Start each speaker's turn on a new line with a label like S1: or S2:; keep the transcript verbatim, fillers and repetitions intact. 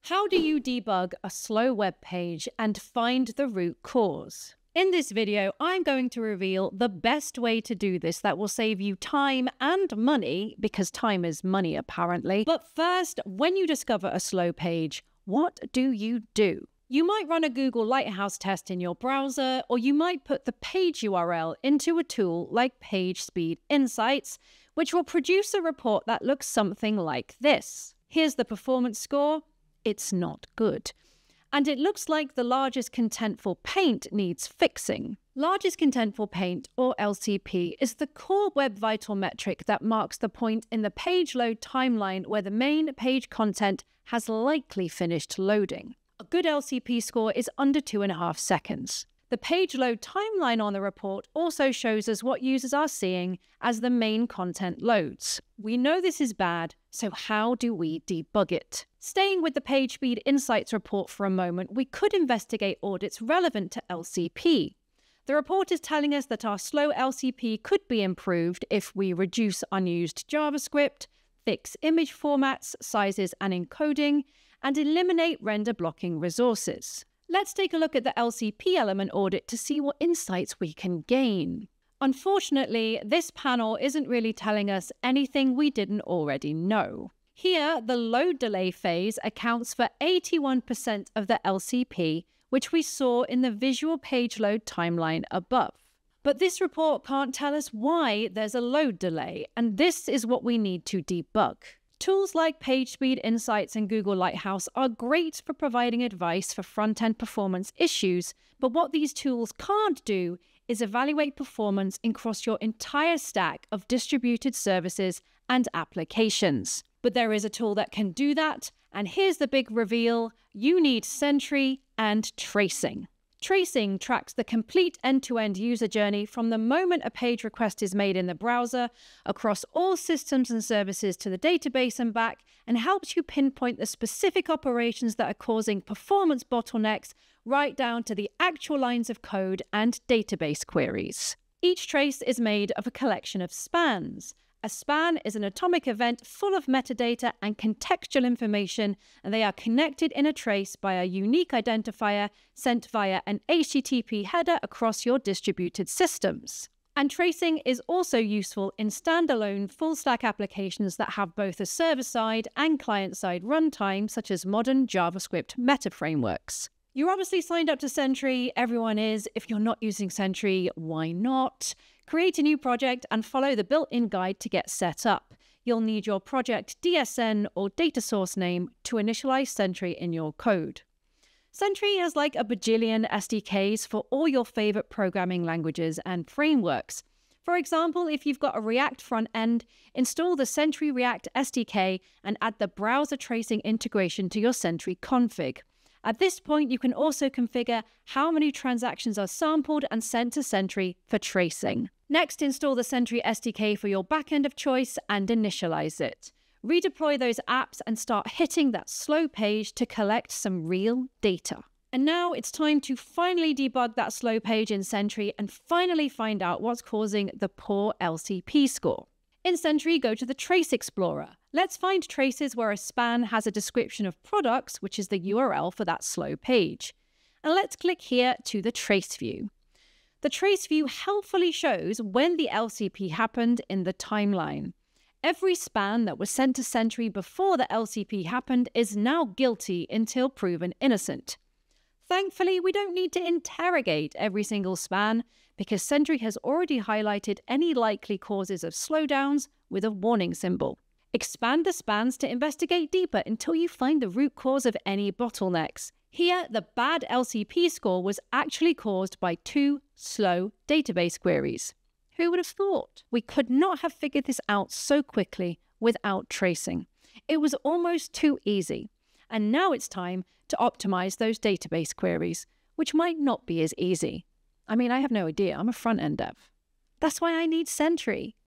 S1: How do you debug a slow web page and find the root cause? In this video, I'm going to reveal the best way to do this that will save you time and money, because time is money apparently. But first, when you discover a slow page, what do you do? You might run a Google Lighthouse test in your browser, or you might put the page U R L into a tool like PageSpeed Insights, which will produce a report that looks something like this. Here's the performance score. It's not good. And it looks like the largest contentful paint needs fixing. Largest contentful paint, or L C P, is the core Web Vital metric that marks the point in the page load timeline where the main page content has likely finished loading. A good L C P score is under two and a half seconds. The page load timeline on the report also shows us what users are seeing as the main content loads. We know this is bad, so how do we debug it? Staying with the PageSpeed Insights report for a moment, we could investigate audits relevant to L C P. The report is telling us that our slow L C P could be improved if we reduce unused JavaScript, fix image formats, sizes and encoding, and eliminate render blocking resources. Let's take a look at the L C P element audit to see what insights we can gain. Unfortunately, this panel isn't really telling us anything we didn't already know. Here, the load delay phase accounts for eighty-one percent of the L C P, which we saw in the visual page load timeline above. But this report can't tell us why there's a load delay, and this is what we need to debug. Tools like PageSpeed Insights and Google Lighthouse are great for providing advice for front-end performance issues, but what these tools can't do is evaluate performance across your entire stack of distributed services and applications. But there is a tool that can do that, and here's the big reveal: you need Sentry and tracing. Tracing tracks the complete end-to-end user journey from the moment a page request is made in the browser, across all systems and services to the database and back, and helps you pinpoint the specific operations that are causing performance bottlenecks right down to the actual lines of code and database queries. Each trace is made of a collection of spans. A span is an atomic event full of metadata and contextual information, and they are connected in a trace by a unique identifier sent via an H T T P header across your distributed systems. And tracing is also useful in standalone full-stack applications that have both a server-side and client-side runtime, such as modern JavaScript meta frameworks. You're obviously signed up to Sentry. Everyone is. If you're not using Sentry, why not? Create a new project and follow the built-in guide to get set up. You'll need your project D S N or data source name to initialize Sentry in your code. Sentry has like a bajillion S D Ks for all your favorite programming languages and frameworks. For example, if you've got a React front end, install the Sentry React S D K and add the browser tracing integration to your Sentry config. At this point, you can also configure how many transactions are sampled and sent to Sentry for tracing. Next, install the Sentry S D K for your backend of choice and initialize it. Redeploy those apps and start hitting that slow page to collect some real data. And now it's time to finally debug that slow page in Sentry and finally find out what's causing the poor L C P score. In Sentry, go to the Trace Explorer. Let's find traces where a span has a description of products, which is the U R L for that slow page. And let's click here to the trace view. The trace view helpfully shows when the L C P happened in the timeline. Every span that was sent to Sentry before the L C P happened is now guilty until proven innocent. Thankfully, we don't need to interrogate every single span because Sentry has already highlighted any likely causes of slowdowns with a warning symbol. Expand the spans to investigate deeper until you find the root cause of any bottlenecks. Here, the bad L C P score was actually caused by two slow database queries. Who would have thought? We could not have figured this out so quickly without tracing. It was almost too easy. And now it's time to optimize those database queries, which might not be as easy. I mean, I have no idea. I'm a front-end dev. That's why I need Sentry.